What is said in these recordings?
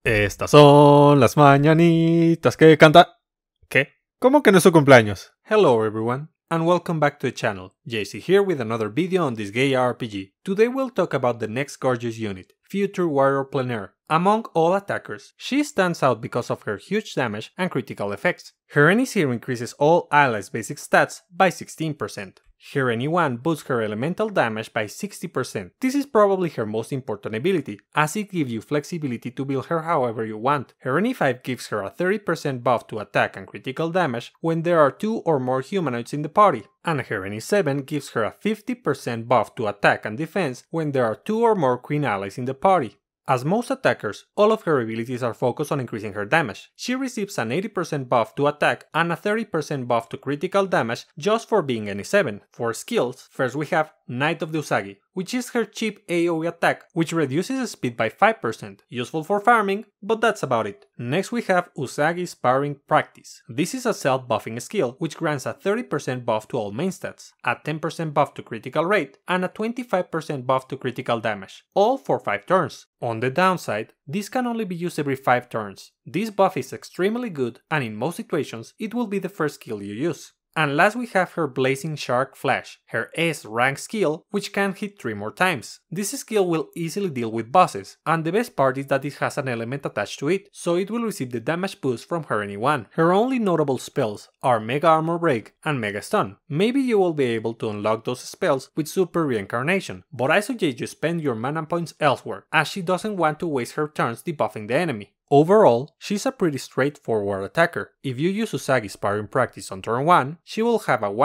Estas son las mañanitas que canta... ¿Qué? ¿Cómo que no es su cumpleaños? Hello everyone, and welcome back to the channel. JC here with another video on Disgaea RPG. Today we'll talk about the next gorgeous unit, Future Warrior Pleinair. Among all attackers, she stands out because of her huge damage and critical effects. Her any 0 increases all allies' basic stats by 16%. Her any 1 boosts her elemental damage by 60%. This is probably her most important ability, as it gives you flexibility to build her however you want. Her any 5 gives her a 30% buff to attack and critical damage when there are 2 or more humanoids in the party, and her any 7 gives her a 50% buff to attack and defense when there are 2 or more queen allies in the party. As most attackers, all of her abilities are focused on increasing her damage. She receives an 80% buff to attack and a 30% buff to critical damage just for being any 7. For skills, first we have Knight of the Usagi, which is her cheap AoE attack, which reduces speed by 5%, useful for farming, but that's about it. Next we have Usagi Sparring Practice. This is a self-buffing skill, which grants a 30% buff to all main stats, a 10% buff to critical rate, and a 25% buff to critical damage, all for 5 turns. On the downside, this can only be used every 5 turns. This buff is extremely good, and in most situations, it will be the first skill you use. And last we have her Blazing Shark Flash, her S rank skill, which can hit 3 more times. This skill will easily deal with bosses, and the best part is that it has an element attached to it, so it will receive the damage boost from her any 1. Her only notable spells are Mega Armor Break and Mega Stun. Maybe you will be able to unlock those spells with Super Reincarnation, but I suggest you spend your mana points elsewhere, as she doesn't want to waste her turns debuffing the enemy. Overall, she's a pretty straightforward attacker. If you use Usagi Sparring Practice on turn 1, she will have a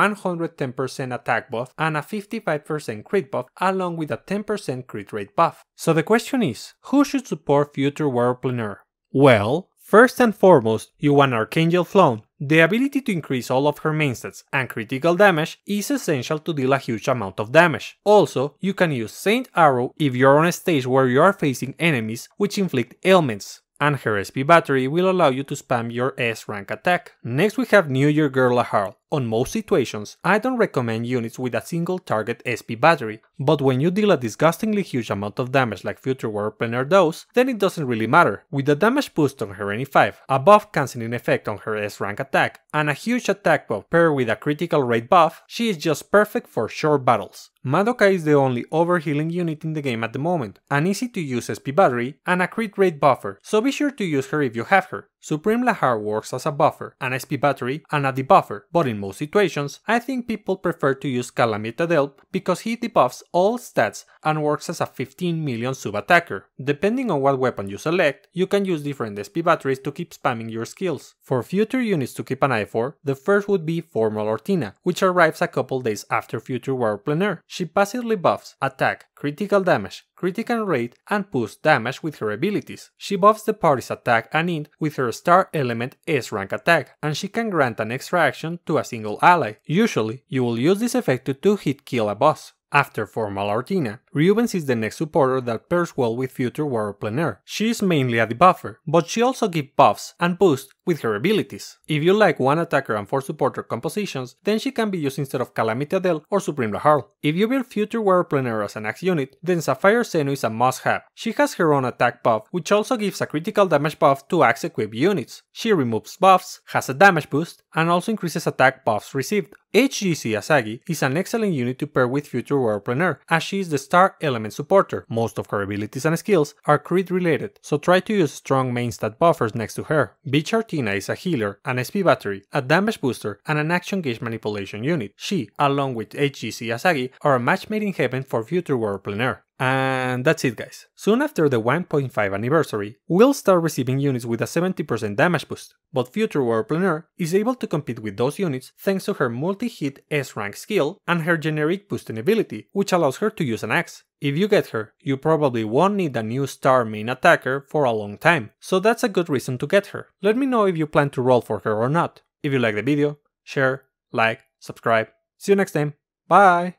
110% attack buff and a 55% crit buff along with a 10% crit rate buff. So the question is, who should support Future Warrior Pleinair? Well, first and foremost, you want Archangel Flown. The ability to increase all of her main stats and critical damage is essential to deal a huge amount of damage. Also, you can use Saint Arrow if you're on a stage where you are facing enemies which inflict ailments, and her SP battery will allow you to spam your S rank attack. Next we have New Year Girl Laharl. On most situations, I don't recommend units with a single target SP battery, but when you deal a disgustingly huge amount of damage like Future Warrior Pleinair does, then it doesn't really matter. With a damage boost on her any 5, a buff cancelling effect on her S rank attack, and a huge attack buff paired with a critical rate buff, she is just perfect for short battles. Madoka is the only overhealing unit in the game at the moment, an easy to use SP battery, and a crit rate buffer, so be sure to use her if you have her. Supreme Lahar works as a buffer, an SP battery, and a debuffer, but in most situations, I think people prefer to use Calamita Delp because he debuffs all stats and works as a 15 million sub-attacker. Depending on what weapon you select, you can use different SP batteries to keep spamming your skills. For future units to keep an eye for, the first would be Formal Ortina, which arrives a couple days after Future Warrior Pleinair. She passively buffs attack, critical damage, critical rate, and boost damage with her abilities. She buffs the party's attack and int with her star element S rank attack, and she can grant an extra action to a single ally. Usually, you will use this effect to 2-hit kill a boss. After Formal Ortina, Rubens is the next supporter that pairs well with Future Warrior Pleinair. She is mainly a debuffer, but she also gives buffs and boosts with her abilities. If you like 1 attacker and 4 supporter compositions, then she can be used instead of Calamity Adele or Supreme Laharl. If you build Future Warrior Pleinair as an axe unit, then Sapphire Zeno is a must-have. She has her own attack buff, which also gives a critical damage buff to axe equipped units. She removes buffs, has a damage boost, and also increases attack buffs received. HGC Asagi is an excellent unit to pair with Future Warrior Pleinair, as she is the star element supporter. Most of her abilities and skills are crit related, so try to use strong main stat buffers next to her. Beach Artina is a healer, an SP battery, a damage booster, and an action gauge manipulation unit. She, along with HGC Asagi, are a match made in heaven for Future Warrior Pleinair. And that's it guys. Soon after the 1.5 anniversary, we'll start receiving units with a 70% damage boost, but Future Warrior Pleinair is able to compete with those units thanks to her multi-hit S-rank skill and her generic boosting ability, which allows her to use an axe. If you get her, you probably won't need a new star main attacker for a long time, so that's a good reason to get her. Let me know if you plan to roll for her or not. If you like the video, share, like, subscribe. See you next time. Bye!